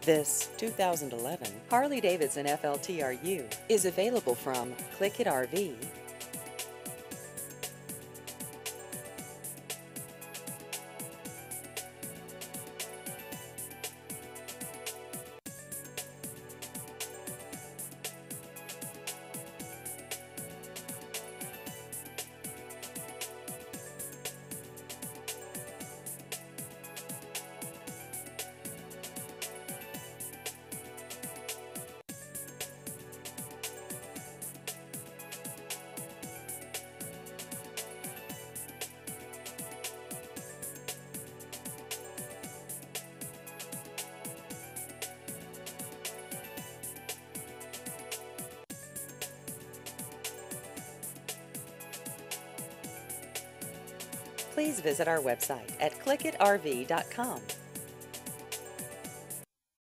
This 2011 Harley-Davidson FLTRU is available from Click It RV. Please visit our website at clickitrv.com.